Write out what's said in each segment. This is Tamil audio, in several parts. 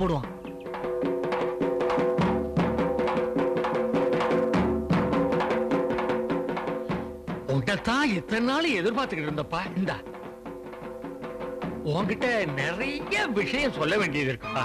போடுவான். உன்கிட்டதான் இத்தனை நாள் எதிர்பார்த்துக்கிட்டு இருந்தப்பா. இந்த உன்கிட்ட நிறைய விஷயம் சொல்ல வேண்டியது இருக்குப்பா.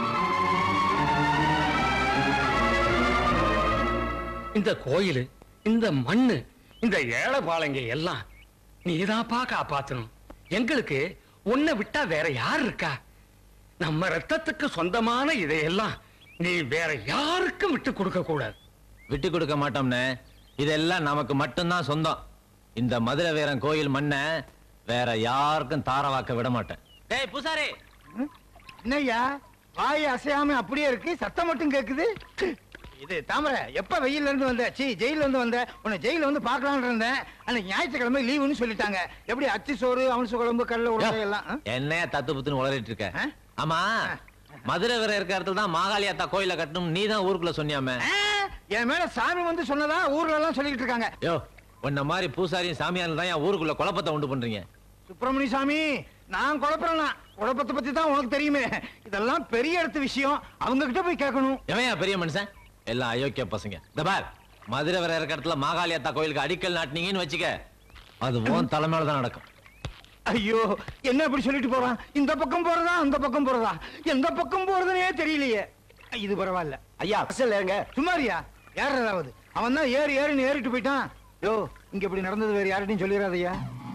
இந்த கோயில், இந்த மண்ணு, இந்த ஏழைபாளைங்க எல்லாம் நீதான்ப்பா காப்பாத்தணும். எங்களுக்கு உன்னை விட்டா வேற யார் இருக்கா? நம்ம ரத்தத்துக்கு சொந்தமான இதையெல்லாம் நீ வேற யாருக்கும் விட்டு கொடுக்க கூடாது. விட்டு கொடுக்க மாட்டோம்னு. இதெல்லாம் நமக்கு மட்டும்தான் சொந்தம். இந்த மதுரை வீரன் கோயில் மண்ணை வேற யாருக்கும் தாரவாக்க விட மாட்டேன். டேய் பூசாரி, என்னய்யா வாய் அசையாம அப்படியே இருக்கு, சத்தம் மட்டும் கேக்குது. இது தாமரை, எப்ப வெயில்ல இருந்து வந்த? ஜெயில இருந்து வந்த? உன்னை ஜெயில வந்து பாக்கலாம்னு இருந்தேன். அன்னைக்கு ஞாயிற்றுக்கிழமை லீவுன்னு சொல்லிட்டாங்க. எப்படி அச்சு சோறு, அவன்சு குழம்பு, கடலை உருண்டை எல்லாம் என்னையா தத்து புத்துன்னு உளறிட்டு இருக்க? ஆமா, மதுரை வீரன் இருக்க இடத்துல தான் மாகாளியாத்தா கோயில கட்டணும் நீ தான் ஊருக்குள்ள சொன்னியாமே. என் மேல சாமி வந்து சொன்னதா ஊர்ல எல்லாம் சொல்லிட்டு இருக்காங்க. யோ, உன்ன மாதிரி பூசாரியும் சாமியாரும் தான் ஊருக்குள்ள குழப்பத்தை உண்டு பண்றீங்க. சுப்பிரமணிய சாமி, நான் குழப்பறேன்னா குழப்பத்தை பத்தி தான் உனக்கு தெரியுமே. இதெல்லாம் பெரிய இடத்து விஷயம், அவங்க கிட்ட போய் கேட்கணும். எவையா பெரிய மனுஷன்? எல்லாம் அயோக்கிய பசங்க. இந்த பார், மதுரை வர இருக்க இடத்துல மாகாளியாத்தா கோயிலுக்கு அடிக்கல் நாட்டினீங்கன்னு வச்சுக்க, அது உன் தலைமையில தான் நடக்கும். ஐயோ, என்ன இப்படி சொல்லிட்டு போறான்? இந்த பக்கம் போறதா அந்த பக்கம் போறதா, எந்த பக்கம் போறதுனே தெரியலையே. இது பரவாயில்ல ஐயா. அசல்ங்க சும்மாரியா, யாராவது அவன் தான் ஏறி ஏறின்னு ஏறிட்டு போயிட்டான். யோ, இங்க இப்படி நடந்தது வேற யார்கிட்டையும் சொல்லிடாதய்யா.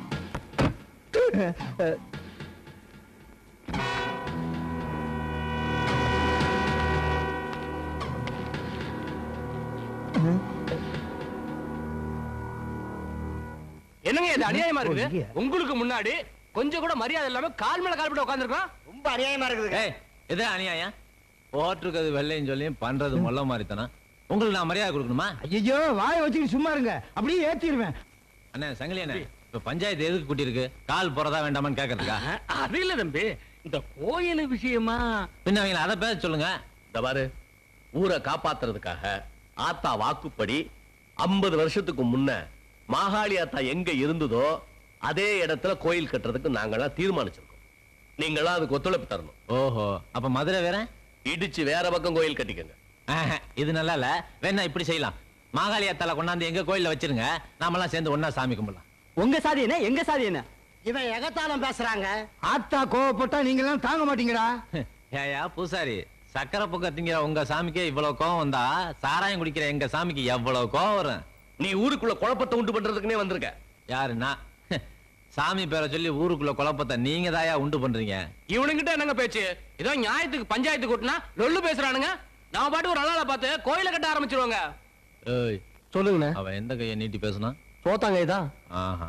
என்னங்க இது அநியாயமா இருக்குது? உங்களுக்கு முன்னாடி கொஞ்சம் கூட மரியாதை இல்லாம கால் மேல கால் போட்டு உட்கார்ந்திருக்கோம். ரொம்ப அநியாயமா இருக்குது. இது அநியாயம். போட்டிருக்கிறது வெள்ளைன்னு சொல்லி பண்றது மொல்ல மாதிரி தானே. உங்களுக்கு நான் மரியாதை கொடுக்கணுமா? ஐயோ, வாயை வச்சுட்டு சும்மா இருங்க, அப்படியே ஏத்திடுவேன். அண்ணே சங்கிலி அண்ணே, இப்ப பஞ்சாயத்து எதுக்கு கூட்டி இருக்கு? கால் போறதா வேண்டாமான்னு கேக்குறதுக்கா? அது இல்ல தம்பி, இந்த கோயில் விஷயமா. பின்ன அவங்கள அதை பேச சொல்லுங்க. இந்த பாரு, ஊரை காப்பாத்துறதுக்காக ஆத்தா வாக்குப்படி 50 வருஷத்துக்கு முன்ன மாகாளி ஆத்தா எங்க இருந்ததோ அதே இடத்துல கோயில் கட்டுறதுக்கு நாங்கெல்லாம் தீர்மானிச்சிருக்கோம். நீங்களாம் அதுக்கு ஒத்துழைப்பு தரணும். ஓஹோ, அப்ப மதுரை வேற இடிச்சு வேற பக்கம் கோயில் கட்டிக்கங்க. இது நல்லா இல்ல. வேணா இப்படி செய்யலாம், மாகாளியாத்தால கொண்டாந்து எங்க கோயில்ல வச்சிருங்க, நாமெல்லாம் சேர்ந்து ஒன்னா சாமி கும்பிடலாம். உங்க சாதி என்ன, எங்க சாதி என்ன? இவன் எகத்தாலம் பேசுறாங்க. ஆத்தா கோவப்பட்டா நீங்க எல்லாம் தாங்க மாட்டீங்கடா. ஏயா பூசாரி, சக்கரை பொக்க திங்கிற உங்க சாமிக்கே இவ்வளவு கோவம் வந்தா, சாராயம் குடிக்கிற எங்க சாமிக்கு எவ்வளவு கோவம் வரும்? நீ ஊருக்குள்ள குழப்பத்தை உண்டு பண்றதுக்குனே வந்திருக்க. யாருன்னா சாமி பேரை சொல்லி ஊருக்குள்ள குழப்பத்தை நீங்க தாயா உண்டு பண்றீங்க. இவனுங்கிட்ட என்னங்க பேச்சு? ஏதோ நியாயத்துக்கு பஞ்சாயத்து கூட்டினா லொல்லு பேசுறானுங்க. நான் பாட்டு ஒரு அழகால பார்த்து கோயில கட்ட ஆரம்பிச்சிருவாங்க. ஏய் சொல்லுங்க. அவன் எந்த கையை நீட்டி பேசுனா? சோத்தாங்க இதா. ஆஹா,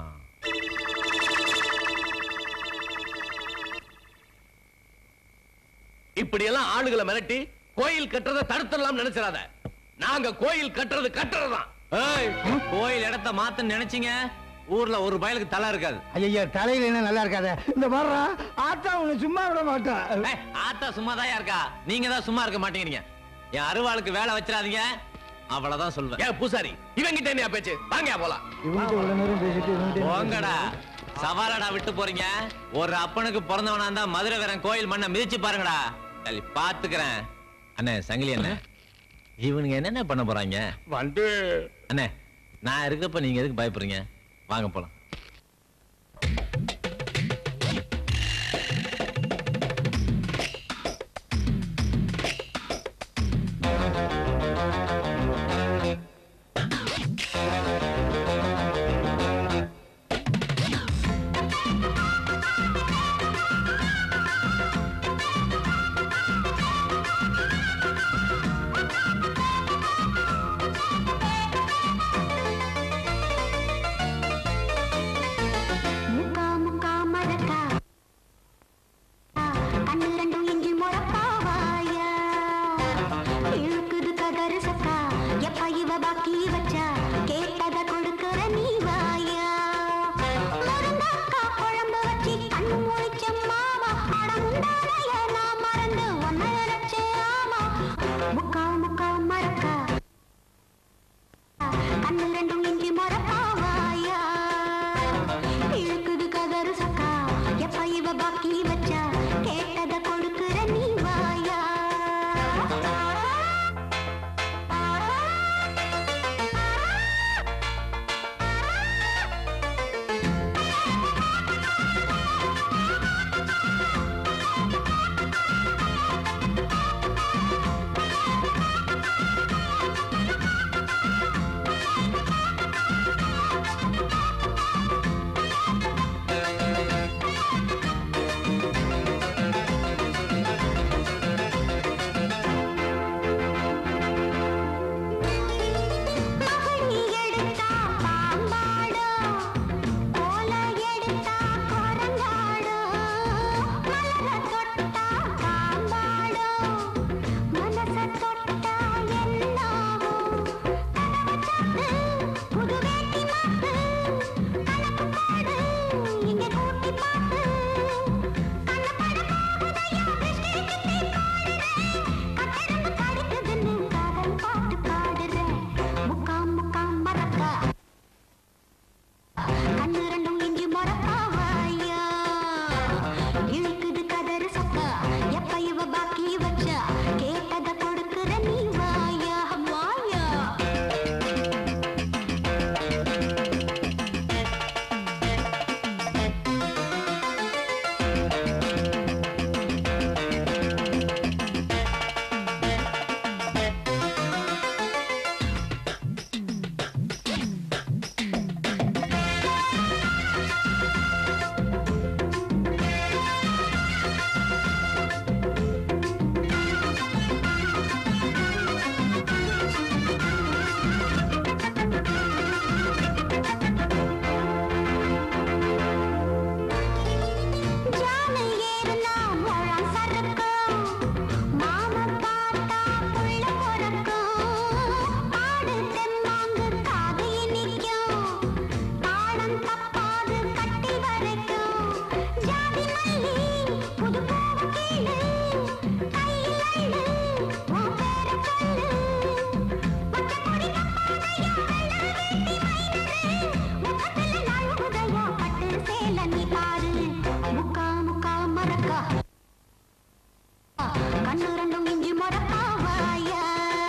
இப்படி எல்லாம் ஆளுகளை மிரட்டி கோயில் கட்டுறதை தடுத்துடலாம் நினைச்சிடாத. நாங்க கோயில் கட்டுறது கட்டுறதுதான். ஏய், கோயில் இடத்த மாத்த நினைச்சீங்க, ஊர்ல ஒரு பயலுக்கு தலை இருக்காது. ஐயா, தலையில என்ன நல்லா இருக்காத. இந்த பாருடா, ஆத்தா உன்னை சும்மா விட மாட்டா. ஆத்தா சும்மாதான் இருக்கா, நீங்க தான் சும்மா இருக்க மாட்டேங்கிறீங்க. என் அருவாளுக்கு வேலை வச்சிடாதீங்க, அவ்வளவுதான் சொல்வேன். ஏன் பூசாரி, இவங்கிட்ட என்ன பேச்சு? வாங்க போலாம். போங்கடா, சவாலடா விட்டு போறீங்க. ஒரு அப்பனுக்கு பிறந்தவனா இருந்தா மதுரை வீரன் கோயில் மண்ணை மிதிச்சு பாருங்கடா. சரி பாத்துக்கிறேன். அண்ணே சங்கிலி அண்ணே, இவனுங்க என்னென்ன பண்ண போறாங்க? வந்து அண்ணே, நான் இருக்கப்ப நீங்க எதுக்கு பயப்படுறீங்க? வாங்க போலாம். பாக்கி வச்சா கேட்டத கொடுக்கிற நீ வாயா. கண்ணு ரெண்டும் இஞ்சி முடக்காவாயா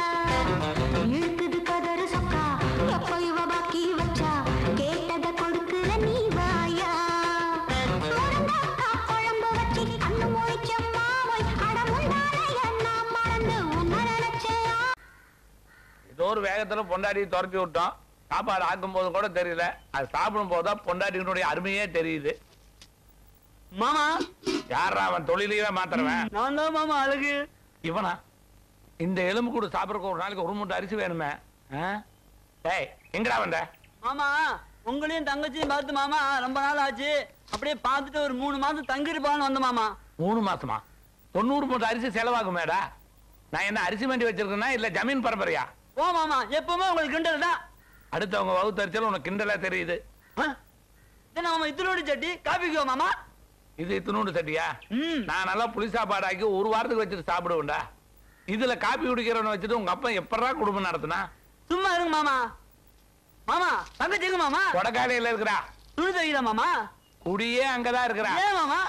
இழுக்குது கதறு சொக்கா எப்ப இவ பாக்கி வச்சா கேட்டத கொடுக்குற நீ வாயா முருங்கக்கா குழம்பு வச்சு கண்ணு மொழிச்ச மாவை அடமுண்டாலைய நான் மறந்து உன்ன நினைச்சேயா. ஏதோ ஒரு வேகத்துல பொண்டாட்டி துரத்தி விட்டோம். சாப்பாடு ஆக்கும் போது கூட தெரியல, அது சாப்பிடும் போதுதான் பொண்டாட்டியினுடைய அருமையே தெரியுது. மாமா யாரா அவன் தொழிலையே மாத்துறவன்? நான் தான் மாமா அழகு. இவனா? இந்த எலும்பு கூட சாப்பிடறதுக்கு ஒரு நாளைக்கு ஒரு மூட்டை அரிசி வேணுமே. டேய் எங்கடா வந்த? மாமா உங்களையும் தங்கச்சியும் பார்த்து மாமா ரொம்ப நாள் ஆச்சு, அப்படியே பார்த்துட்டு ஒரு 3 மாசம் தங்கிருப்பான்னு வந்த மாமா. 3 மாசமா? 90 மூட்டை அரிசி செலவாகுமேடா. நான் என்ன அரிசி மண்டி வச்சிருக்கேன்னா இல்ல ஜமீன் பரம்பரையா? ஓ மாமா எப்பவுமே உங்களுக்கு கிண்டல் தான். அடுத்தவங்க வகுத்தரிச்சல் உனக்கு கிண்டலா தெரியுது. மாமா இத்தனோடு சட்டி காபிக்குவா மாமா? இது இத்தினூண்டு சட்டியா? நான் நல்லா புளி சாப்பாடாக்கி ஒரு வாரத்துக்கு வச்சுட்டு சாப்பிடுவேன்டா. இதுல காப்பி குடிக்கிறவனை வச்சுட்டு உங்க அப்பா எப்படா குடும்பம் நடத்தினா? சும்மா இருங்க மாமா. மாமா தங்கச்சிங்க மாமா கொடக்காலையில இருக்கிறா. துணி தைக்கிறா மாமா. குடியே அங்கதான் இருக்கிறா. ஏன் மாமா?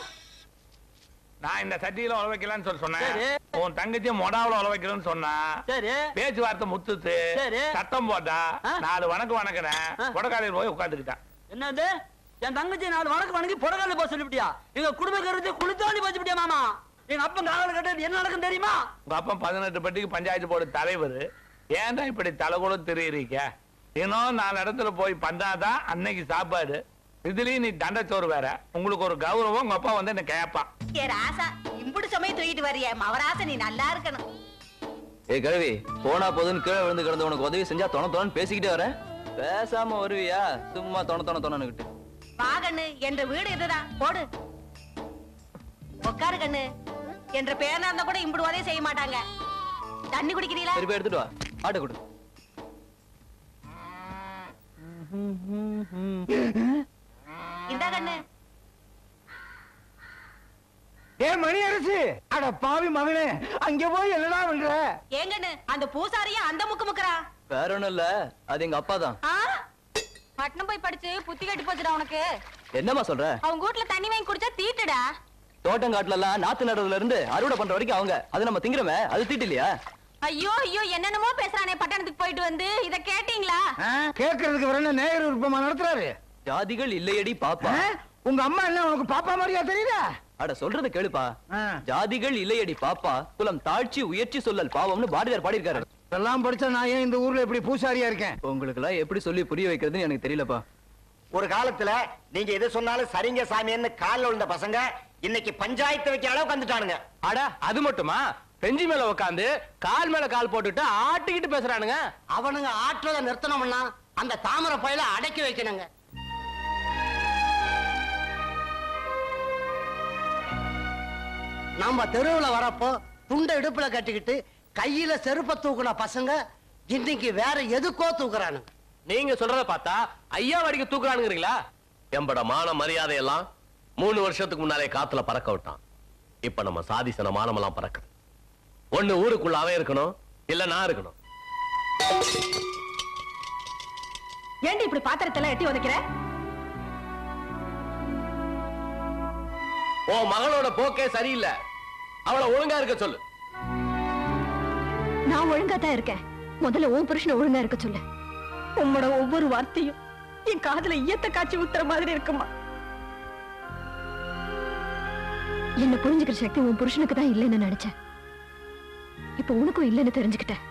நான் இந்த சட்டியில உழ வைக்கலான்னு சரி. சொன்னேன். உன் தங்கச்சி மொடாவுல உழ வைக்கணும்னு சொன்னா. சரி பேச்சுவார்த்தை முத்துத்து சரி. சத்தம் போட்டா 4 வணக்கம் வணக்கிறேன். கொடக்காலையில் போய் உட்காந்துக்கிட்டான். என்னது என் தங்கச்சி 4 வணக்கம் வணங்கி புடகால போக சொல்லிவிட்டியா? எங்க குடும்ப கருத்து குளித்தாண்டி போச்சுட்டியா மாமா? எங்க அப்பன் காவல் கட்ட என்ன நடக்கும் தெரியுமா? உங்க அப்பன் 18 பட்டிக்கு பஞ்சாயத்து போர்டு தலைவர். ஏன்டா இப்படி தலை கூட தெரியுறீங்க? இன்னும் 4 இடத்துல போய் பண்ணாதான் அன்னைக்கு சாப்பாடு. இதுலயும் நீ தண்டச்சோறு வேற. உங்களுக்கு ஒரு கௌரவம். உங்க அப்பா வந்து என்ன கேட்பான். ஏ ராசா இம்புடு சமயம் தூக்கிட்டு வர்றிய மவராச நீ நல்லா இருக்கணும். ஏய் கழுவி போனா போதுன்னு கீழே விழுந்து கிடந்து உனக்கு உதவி செஞ்சா தொண பேசிக்கிட்டே வர. பேசாம வருவியா? சும்மா தொணன்னுக்கிட்டு. வா கண்ணு என்ற வீடு இதுதான் போடு. உட்காரு கண்ணு. என்ற பேரனா இருந்தா கூட இம்புடு உதவி செய்ய மாட்டாங்க. தண்ணி குடிக்கிறீங்களா? சரி போய் எடுத்துட்டு வா. ஆட்டை கொடு. இந்த கண்ணு. ஏ மணி அரசு அட பாவி மகனே, அங்க போய் என்னடா பண்ற? ஏங்கண்ணு அந்த பூசாரியா அந்த முக்கு முக்குறா? வேற ஒண்ணும் இல்ல, அது எங்க அப்பா தான். பட்டணம் போய் படிச்சு புத்தி கட்டி போச்சுடா உனக்கு. என்னம்மா சொல்ற? அவங்க வீட்டுல தண்ணி வாங்கி குடிச்சா தீட்டுடா. தோட்டங்காட்டுல எல்லாம் நாத்து நடுறதுல இருந்து அறுவடை பண்ற வரைக்கும் அவங்க அது நம்ம திங்கிறோமே, அது தீட்டு இல்லையா? ஐயோ ஐயோ என்னென்னமோ பேசுறானே பட்டணத்துக்கு போயிட்டு வந்து. இத கேட்டீங்களா? கேக்குறதுக்கு வேற நேயர் விருப்பமா நடத்துறாரு. ஜாதிகள் இல்லையடி பாப்பா. உங்க அம்மா என்ன உனக்கு பாப்பா மாதிரியா தெரியுதா? அட சொல்றது கேளுப்பா. ஜாதிகள் இல்லையடி பாப்பா, குலம் தாழ்ச்சி உயர்ச்சி சொல்லல் பாவம்னு பாரதியார் பாடியிருக்காரு. இதெல்லாம் படிச்சா நான் ஏன் இந்த ஊர்ல எப்படி பூசாரியா இருக்கேன்? உங்களுக்கு எல்லாம் எப்படி சொல்லி புரிய வைக்கிறதுன்னு எனக்கு தெரியலப்பா. ஒரு காலத்துல நீங்க எது சொன்னாலும் சரிங்க சாமின்னு கால்ல விழுந்த பசங்க இன்னைக்கு பஞ்சாயத்து வைக்க அளவுக்கு வந்துட்டானுங்க. அட அது மட்டுமா? பெஞ்சி மேல உட்காந்து கால் மேல கால் போட்டுட்டு ஆட்டிக்கிட்டு பேசுறானுங்க. அவனுங்க ஆற்றலை நிறுத்தணும்னா அந்த தாமரை பயில அடக்கி வைக்கணுங்க. நாம தெருவுல வரப்போ துண்டை இடுப்புல கட்டிக்கிட்டு கையில செருப்ப தூக்குன பசங்க இன்னைக்கு வேற எதுக்கோ தூக்குறானுங்க. நீங்க சொல்றத பார்த்தா ஐயா வடிக்க தூக்குறானுங்கிறீங்களா? எம்பட மான மரியாதை எல்லாம் 3 வருஷத்துக்கு முன்னாலே காத்துல பறக்க விட்டான். இப்ப நம்ம சாதிசன மானமெல்லாம் பறக்குது. ஒண்ணு ஊருக்குள்ள அவன் இருக்கணும், இல்ல நான் இருக்கணும். ஏண்டி இப்படி பாத்திரத்தெல்லாம் எட்டி உதைக்கிற? உன் மகளோட போக்கே சரியில்லை. அவளை ஒழுங்கா இருக்க சொல்லு. நான் ஒழுங்கா தான் இருக்கேன். முதல்ல உன் புருஷனை ஒழுங்கா இருக்க சொல்லு. உம்மோட ஒவ்வொரு வார்த்தையும் என் காதுல ஈயத்த காய்ச்சி ஊத்துற மாதிரி இருக்குமா? என்ன புரிஞ்சுக்கிற சக்தி உன் புருஷனுக்கு தான் இல்லைன்னு நினைச்சேன். இப்ப உனக்கும் இல்லைன்னு தெரிஞ்சுக்கிட்டேன்.